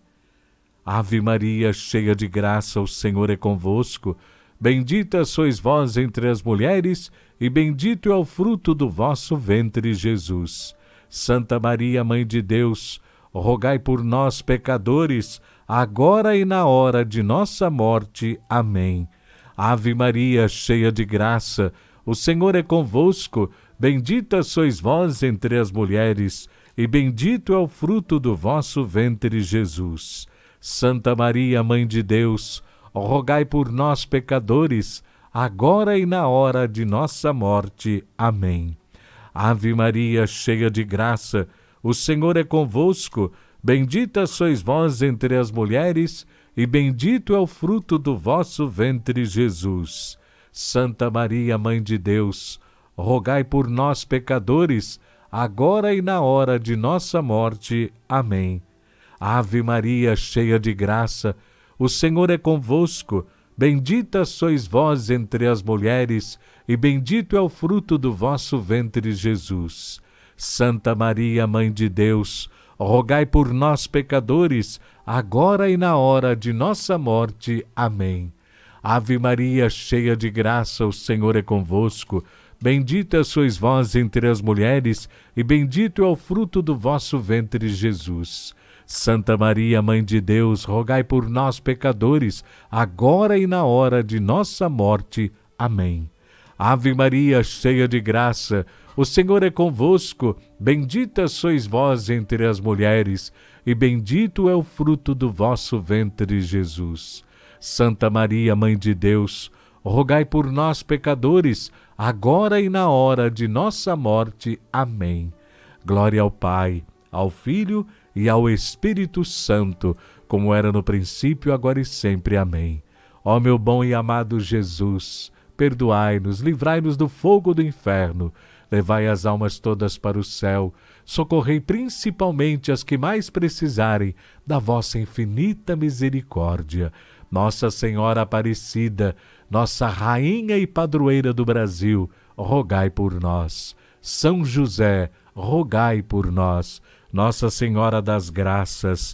Ave Maria, cheia de graça, o Senhor é convosco. Bendita sois vós entre as mulheres, e bendito é o fruto do vosso ventre, Jesus. Santa Maria, Mãe de Deus, rogai por nós, pecadores, agora e na hora de nossa morte. Amém. Ave Maria, cheia de graça, o Senhor é convosco. Bendita sois vós entre as mulheres, e bendito é o fruto do vosso ventre, Jesus. Santa Maria, Mãe de Deus, rogai por nós, pecadores, agora e na hora de nossa morte. Amém. Ave Maria, cheia de graça, o Senhor é convosco. Bendita sois vós entre as mulheres, e bendito é o fruto do vosso ventre, Jesus. Santa Maria, Mãe de Deus, rogai por nós, pecadores, agora e na hora de nossa morte. Amém. Ave Maria, cheia de graça, o Senhor é convosco. Bendita sois vós entre as mulheres, e bendito é o fruto do vosso ventre, Jesus. Santa Maria, Mãe de Deus, rogai por nós, pecadores, agora e na hora de nossa morte. Amém. Ave Maria, cheia de graça, o Senhor é convosco. Bendita sois vós entre as mulheres, e bendito é o fruto do vosso ventre, Jesus. Santa Maria, Mãe de Deus, rogai por nós, pecadores, agora e na hora de nossa morte. Amém. Ave Maria, cheia de graça, o Senhor é convosco. Bendita sois vós entre as mulheres, e bendito é o fruto do vosso ventre, Jesus. Santa Maria, Mãe de Deus, rogai por nós, pecadores, agora e na hora de nossa morte. Amém. Glória ao Pai, ao Filho e ao Espírito Santo, como era no princípio, agora e sempre. Amém. Ó meu bom e amado Jesus, perdoai-nos, livrai-nos do fogo do inferno, levai as almas todas para o céu, socorrei principalmente as que mais precisarem da vossa infinita misericórdia. Nossa Senhora Aparecida, nossa Rainha e Padroeira do Brasil, rogai por nós. São José, rogai por nós. Nossa Senhora das Graças,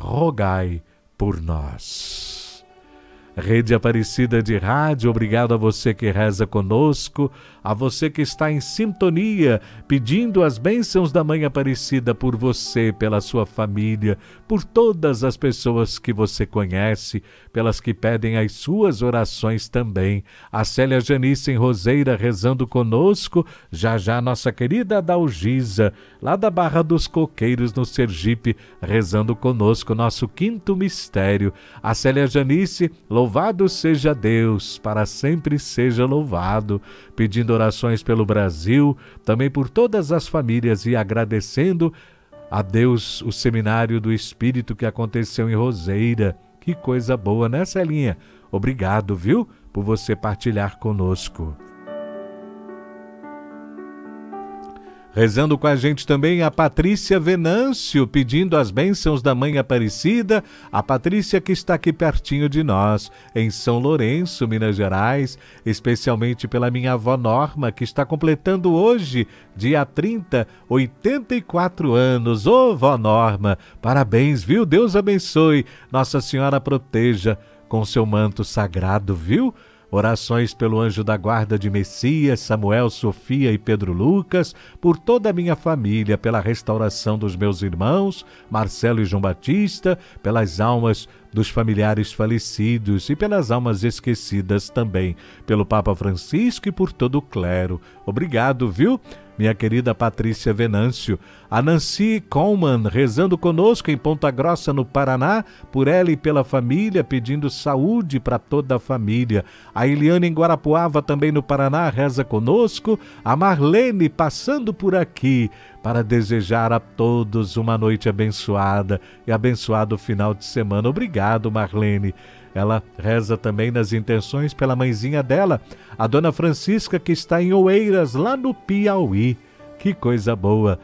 rogai por nós. Rede Aparecida de Rádio, obrigado a você que reza conosco, a você que está em sintonia, pedindo as bênçãos da Mãe Aparecida por você, pela sua família, por todas as pessoas que você conhece, pelas que pedem as suas orações também. A Célia Janice em Roseira rezando conosco, já já nossa querida Adalgisa, lá da Barra dos Coqueiros, no Sergipe, rezando conosco nosso quinto mistério. A Célia Janice, louvado seja Deus, para sempre seja louvado, pedindo orações pelo Brasil, também por todas as famílias e agradecendo a Deus o Seminário do Espírito que aconteceu em Roseira. Que coisa boa, né, Celinha? Obrigado, viu, por você partilhar conosco. Rezando com a gente também a Patrícia Venâncio, pedindo as bênçãos da Mãe Aparecida. A Patrícia que está aqui pertinho de nós, em São Lourenço, Minas Gerais, especialmente pela minha avó Norma, que está completando hoje, dia 30, 84 anos. Ô, vó Norma, parabéns, viu? Deus abençoe, Nossa Senhora proteja com seu manto sagrado, viu? Orações pelo anjo da guarda de Messias, Samuel, Sofia e Pedro Lucas, por toda a minha família, pela restauração dos meus irmãos, Marcelo e João Batista, pelas almas dos familiares falecidos e pelas almas esquecidas também, pelo Papa Francisco e por todo o clero. Obrigado, viu? Minha querida Patrícia Venâncio. A Nancy Coleman rezando conosco em Ponta Grossa, no Paraná, por ela e pela família, pedindo saúde para toda a família. A Eliane em Guarapuava, também no Paraná, reza conosco. A Marlene passando por aqui para desejar a todos uma noite abençoada e abençoado final de semana. Obrigado, Marlene. Ela reza também nas intenções pela mãezinha dela, a Dona Francisca, que está em Oeiras, lá no Piauí. Que coisa boa!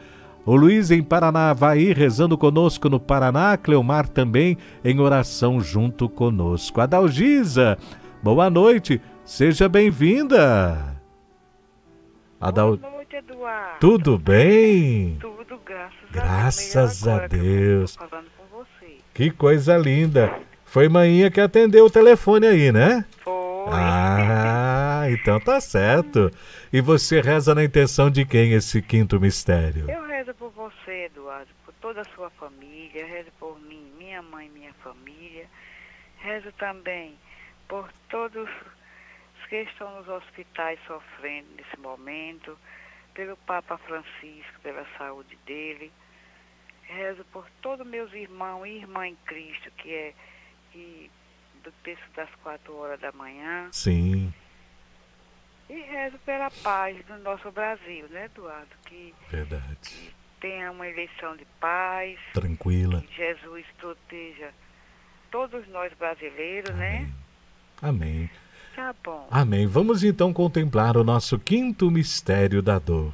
O Luiz em Paranavaí rezando conosco no Paraná. Cleomar também em oração junto conosco. Adalgisa, boa noite, seja bem-vinda. Boa noite, Eduardo. Tudo bem? Tudo, graças a Deus. Estou falando com você. Que coisa linda. Foi manhã que atendeu o telefone aí, né? Foi. Ah, então tá certo. E você reza na intenção de quem esse quinto mistério? Eu rezo por você, Eduardo, por toda a sua família, rezo por mim, minha mãe, minha família. Rezo também por todos que estão nos hospitais sofrendo nesse momento, pelo Papa Francisco, pela saúde dele. Rezo por todos meus irmãos e irmã em Cristo, que do texto das 4 horas da manhã. Sim. E rezo pela paz do nosso Brasil, né, Eduardo? Verdade. Que tenha uma eleição de paz. Tranquila. Que Jesus proteja todos nós brasileiros, Amém. né? Amém. Tá bom. Amém. Vamos então contemplar o nosso quinto mistério da dor.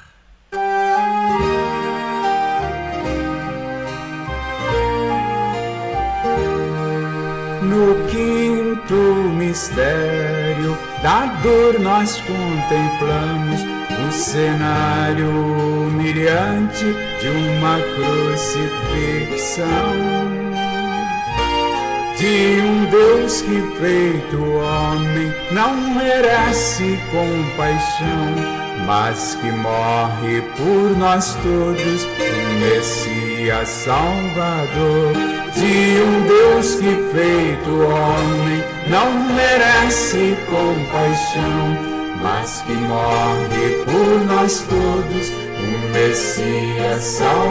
No quinto mistério da dor nós contemplamos o cenário humilhante de uma crucifixão, de um Deus que feito homem não merece compaixão, mas que morre por nós todos, um Messias Salvador. De um Deus que feito homem não merece compaixão, mas que morre por nós todos, um Messias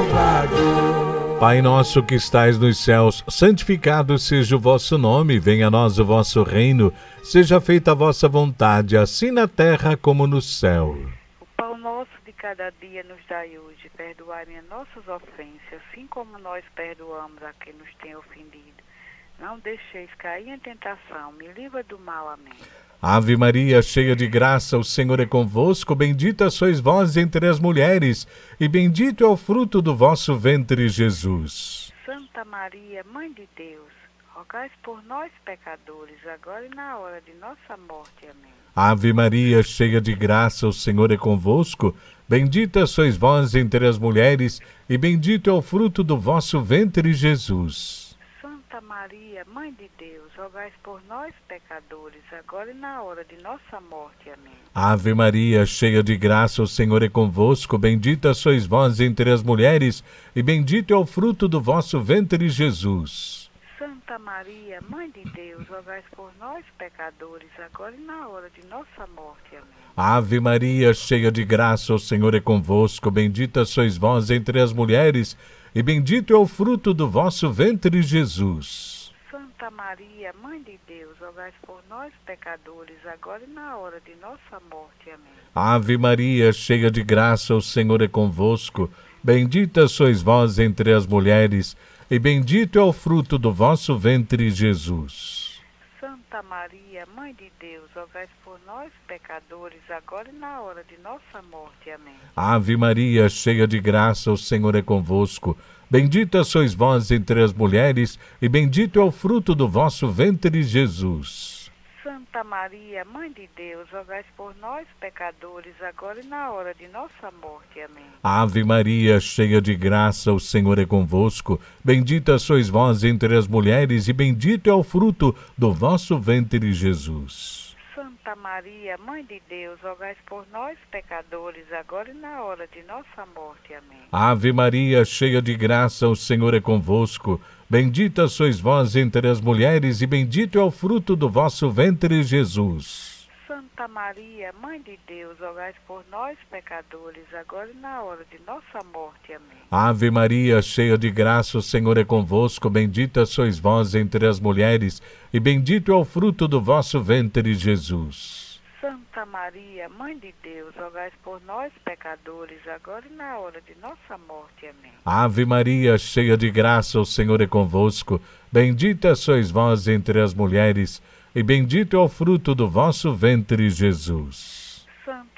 Salvador. Pai nosso que estais nos céus, santificado seja o vosso nome, venha a nós o vosso reino, seja feita a vossa vontade, assim na terra como no céu. O pão nosso de cada dia nos dai hoje, perdoai-me as nossas ofensas, assim como nós perdoamos a quem nos tem ofendido. Não deixeis cair em tentação, me livra do mal. Amém. Ave Maria, cheia de graça, o Senhor é convosco, bendita sois vós entre as mulheres, e bendito é o fruto do vosso ventre, Jesus. Santa Maria, Mãe de Deus, rogai por nós, pecadores, agora e na hora de nossa morte. Amém. Ave Maria, cheia de graça, o Senhor é convosco, bendita sois vós entre as mulheres, e bendito é o fruto do vosso ventre, Jesus. Santa Maria, Mãe de Deus, rogai por nós, pecadores, agora e na hora de nossa morte. Amém. Ave Maria, cheia de graça, o Senhor é convosco, bendita sois vós entre as mulheres, e bendito é o fruto do vosso ventre, Jesus. Santa Maria, Mãe de Deus, rogai por nós, pecadores, agora e na hora de nossa morte. Amém. Ave Maria, cheia de graça, o Senhor é convosco, bendita sois vós entre as mulheres, e bendito é o fruto do vosso ventre, Jesus. Santa Maria, Mãe de Deus, rogai por nós, pecadores, agora e na hora de nossa morte. Amém. Ave Maria, cheia de graça, o Senhor é convosco, bendita sois vós entre as mulheres, e bendito é o fruto do vosso ventre, Jesus. Santa Maria, Mãe de Deus, rogai por nós, pecadores, agora e na hora de nossa morte. Amém. Ave Maria, cheia de graça, o Senhor é convosco, bendita sois vós entre as mulheres, e bendito é o fruto do vosso ventre, Jesus. Santa Maria, Mãe de Deus, rogai por nós, pecadores, agora e na hora de nossa morte. Amém. Ave Maria, cheia de graça, o Senhor é convosco, bendita sois vós entre as mulheres, e bendito é o fruto do vosso ventre, Jesus. Santa Maria, Mãe de Deus, rogai por nós, pecadores, agora e na hora de nossa morte. Amém. Ave Maria, cheia de graça, o Senhor é convosco, bendita sois vós entre as mulheres, e bendito é o fruto do vosso ventre, Jesus. Santa Maria, Mãe de Deus, rogai por nós, pecadores, agora e na hora de nossa morte. Amém. Ave Maria, cheia de graça, o Senhor é convosco, bendita sois vós entre as mulheres, e bendito é o fruto do vosso ventre, Jesus. Santa Maria, Mãe de Deus, rogai por nós, pecadores, agora e na hora de nossa morte. Amém. Ave Maria, cheia de graça, o Senhor é convosco, bendita sois vós entre as mulheres, e bendito é o fruto do vosso ventre, Jesus. Santa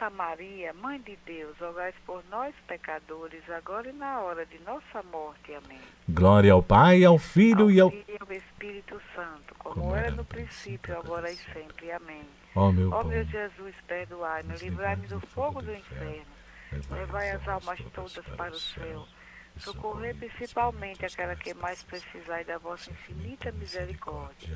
Santa Maria, Mãe de Deus, rogai por nós, pecadores, agora e na hora de nossa morte. Amém. Glória ao Pai, ao Filho e ao Espírito Santo, como era no princípio, agora e sempre. Amém. Ó meu Jesus, perdoai-me, livrai-me do fogo do inferno, levai as almas todas para o céu, socorrei principalmente aquela que mais precisai da vossa infinita misericórdia.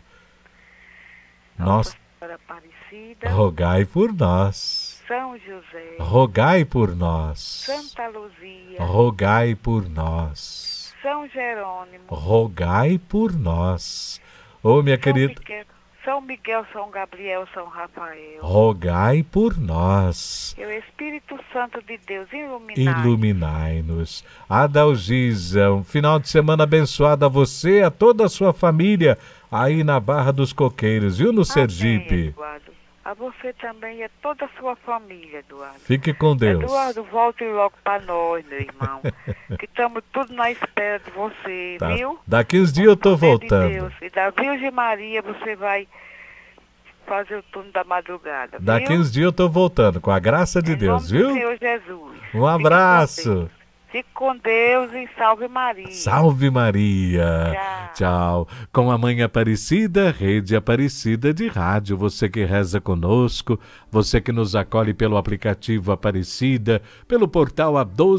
Nossa Senhora Aparecida, rogai por nós. São José, rogai por nós. Santa Luzia, rogai por nós. São Jerônimo, rogai por nós. Ô, minha querida, São Miguel, São Gabriel, São Rafael, rogai por nós. E o Espírito Santo de Deus, iluminai-nos. Adalgisa, um final de semana abençoado a você, a toda a sua família, aí na Barra dos Coqueiros, viu, no Sergipe. Eduardo. A você também e a toda a sua família, Eduardo. Fique com Deus. Eduardo, volte logo para nós, meu irmão. Que estamos tudo na espera de você, tá. Viu? Daqui uns dias eu estou voltando. De Deus. E da Virgem Maria você vai fazer o turno da madrugada. Daqui viu? uns dias eu estou voltando, com a graça de Deus, viu? Senhor Jesus. Um abraço. Fique com Deus e salve Maria. Salve Maria. Tchau. Tchau. Com a Mãe Aparecida, Rede Aparecida de Rádio. Você que reza conosco, você que nos acolhe pelo aplicativo Aparecida, pelo portal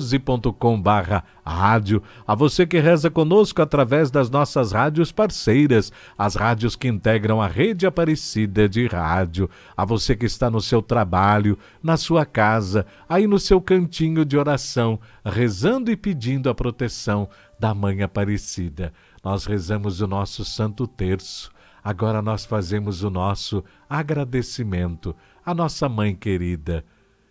a12.com/rádio. A você que reza conosco através das nossas rádios parceiras, as rádios que integram a Rede Aparecida de Rádio. A você que está no seu trabalho, na sua casa, aí no seu cantinho de oração, rezando e pedindo a proteção da Mãe Aparecida. Nós rezamos o nosso Santo Terço. Agora nós fazemos o nosso agradecimento à nossa Mãe querida.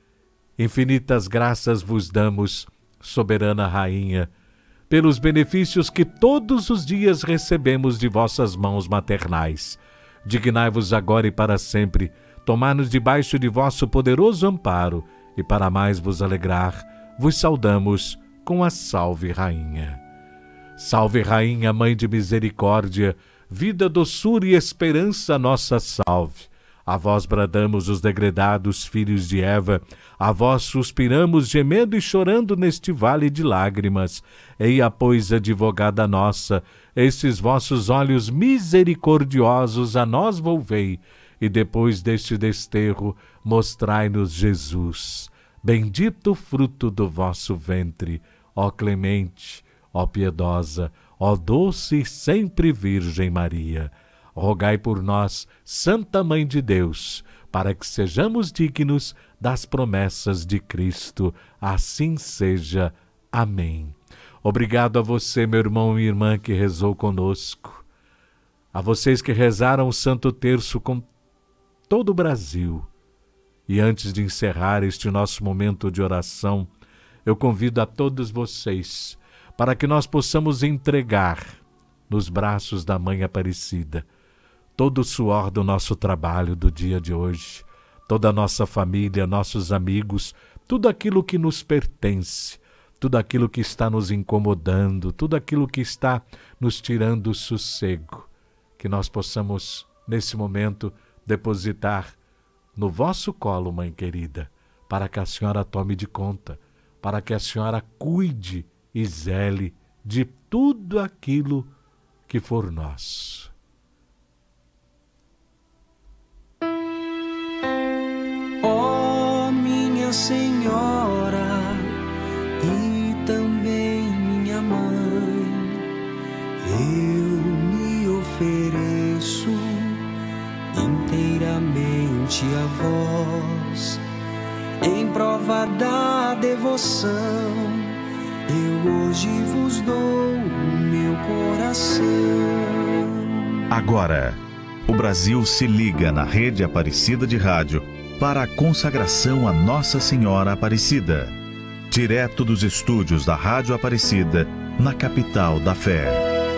Infinitas graças vos damos, soberana Rainha, pelos benefícios que todos os dias recebemos de vossas mãos maternais. Dignai-vos agora e para sempre, tomar-nos debaixo de vosso poderoso amparo, e para mais vos alegrar, vos saudamos com a Salve Rainha. Salve Rainha, Mãe de Misericórdia, vida, doçura e esperança, nossa salve. A vós bradamos os degredados filhos de Eva, a vós suspiramos gemendo e chorando neste vale de lágrimas. Eia, pois, advogada nossa, esses vossos olhos misericordiosos a nós volvei, e depois deste desterro mostrai-nos Jesus. Bendito o fruto do vosso ventre, ó clemente, ó piedosa, ó doce e sempre Virgem Maria. Rogai por nós, Santa Mãe de Deus, para que sejamos dignos das promessas de Cristo. Assim seja. Amém. Obrigado a você, meu irmão e irmã, que rezou conosco. A vocês que rezaram o Santo Terço com todo o Brasil. E antes de encerrar este nosso momento de oração, eu convido a todos vocês para que nós possamos entregar nos braços da Mãe Aparecida todo o suor do nosso trabalho do dia de hoje, toda a nossa família, nossos amigos, tudo aquilo que nos pertence, tudo aquilo que está nos incomodando, tudo aquilo que está nos tirando o sossego, que nós possamos, nesse momento, depositar no vosso colo, Mãe querida, para que a senhora tome de conta, para que a senhora cuide e zele de tudo aquilo que for nosso. Ó minha Senhora e também minha Mãe, eu me ofereço inteiramente a vós, em prova da devoção, eu hoje vos dou o meu coração. Agora, o Brasil se liga na Rede Aparecida de Rádio para a consagração a Nossa Senhora Aparecida. Direto dos estúdios da Rádio Aparecida, na capital da fé.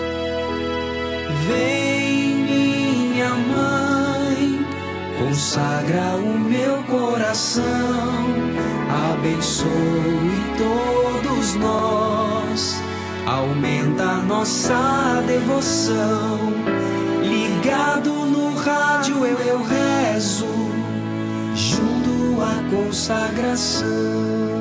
Vem, minha Mãe, consagra o meu coração, abençoe todos nós, aumenta nossa devoção. Ligado no rádio eu rezo, junto sua consagração.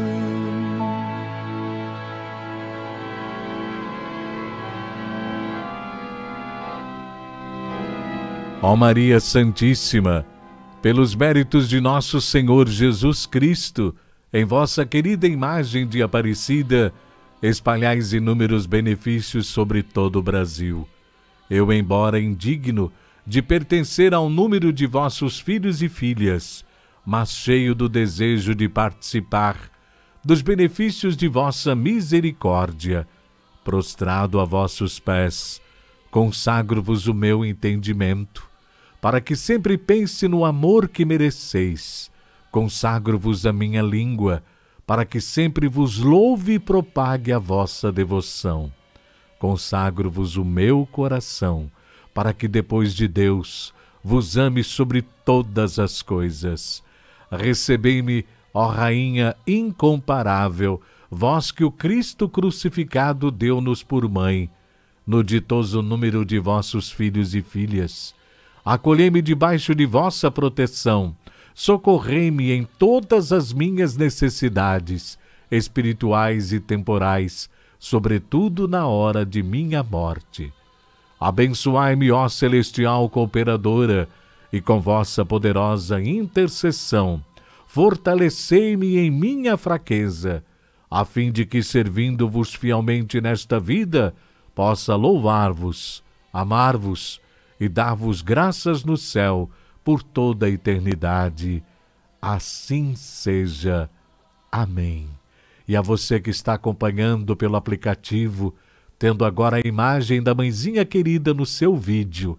Ó Maria Santíssima, pelos méritos de nosso Senhor Jesus Cristo, em vossa querida imagem de Aparecida, espalhais inúmeros benefícios sobre todo o Brasil. Eu, embora indigno de pertencer ao número de vossos filhos e filhas, mas cheio do desejo de participar dos benefícios de vossa misericórdia, prostrado a vossos pés, consagro-vos o meu entendimento, para que sempre pense no amor que mereceis. Consagro-vos a minha língua, para que sempre vos louve e propague a vossa devoção. Consagro-vos o meu coração, para que depois de Deus vos ame sobre todas as coisas. Recebei-me, ó Rainha incomparável, vós que o Cristo crucificado deu-nos por mãe, no ditoso número de vossos filhos e filhas. Acolhei-me debaixo de vossa proteção, socorrei-me em todas as minhas necessidades, espirituais e temporais, sobretudo na hora de minha morte. Abençoai-me, ó celestial cooperadora, e com vossa poderosa intercessão, fortalecei-me em minha fraqueza, a fim de que, servindo-vos fielmente nesta vida, possa louvar-vos, amar-vos, e dar-vos graças no céu por toda a eternidade. Assim seja. Amém. E a você que está acompanhando pelo aplicativo, tendo agora a imagem da mãezinha querida no seu vídeo,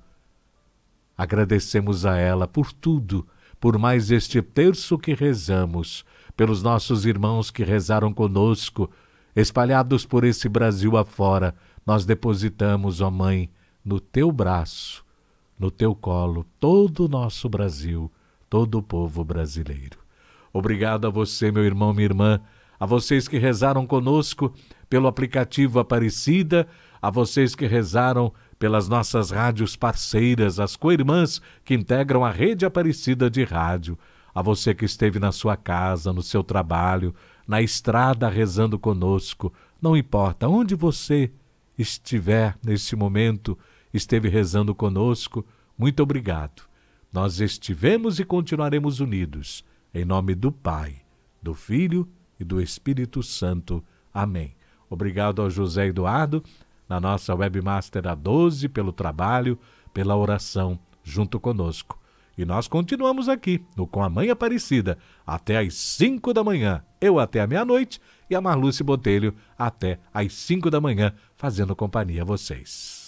agradecemos a ela por tudo, por mais este terço que rezamos, pelos nossos irmãos que rezaram conosco, espalhados por esse Brasil afora. Nós depositamos, ó Mãe, no teu braço, no teu colo, todo o nosso Brasil, todo o povo brasileiro. Obrigado a você, meu irmão, minha irmã, a vocês que rezaram conosco pelo aplicativo Aparecida, a vocês que rezaram pelas nossas rádios parceiras, as co-irmãs que integram a Rede Aparecida de Rádio, a você que esteve na sua casa, no seu trabalho, na estrada rezando conosco, não importa onde você estiver nesse momento, esteve rezando conosco, muito obrigado. Nós estivemos e continuaremos unidos, em nome do Pai, do Filho e do Espírito Santo. Amém. Obrigado ao José Eduardo, na nossa webmaster A12, pelo trabalho, pela oração junto conosco. E nós continuamos aqui, no Com a Mãe Aparecida, até às 5 da manhã, eu até a meia-noite e a Marluce Botelho até às 5 da manhã, fazendo companhia a vocês.